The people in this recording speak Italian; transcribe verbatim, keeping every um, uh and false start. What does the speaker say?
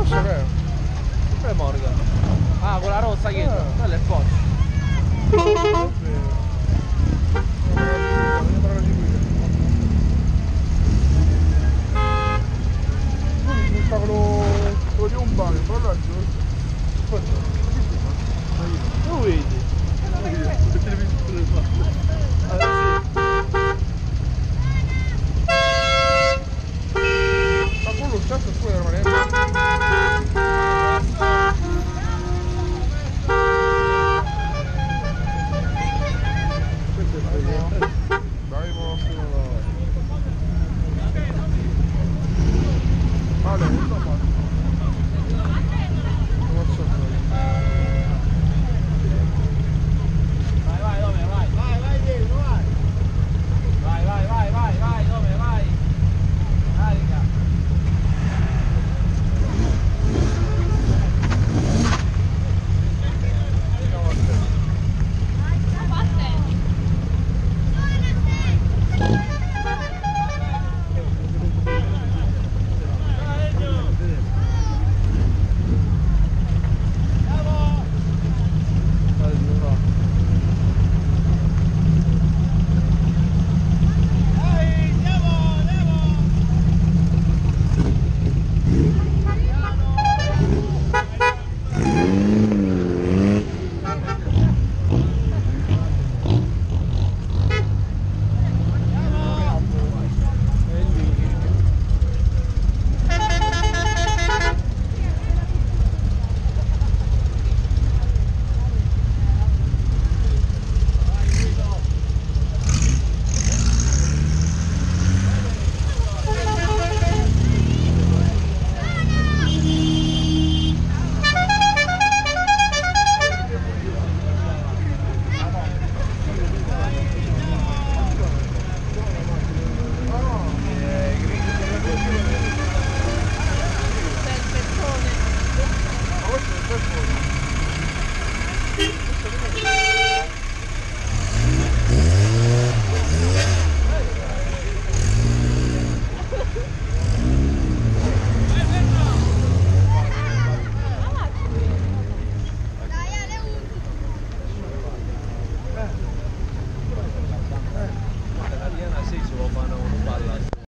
rossa che è? Quella è Morgan. Ah, quella rossa dietro. Ah. Quella è Porsche. Non è vero. Non parla di guida. Mi sta quello... quello di un bagno, però là giù. Lo vedi? Perché le visto le palle? Allora Ma quello stesso poi era manetto. Questo è bello. Dai, mo fino là. Vale,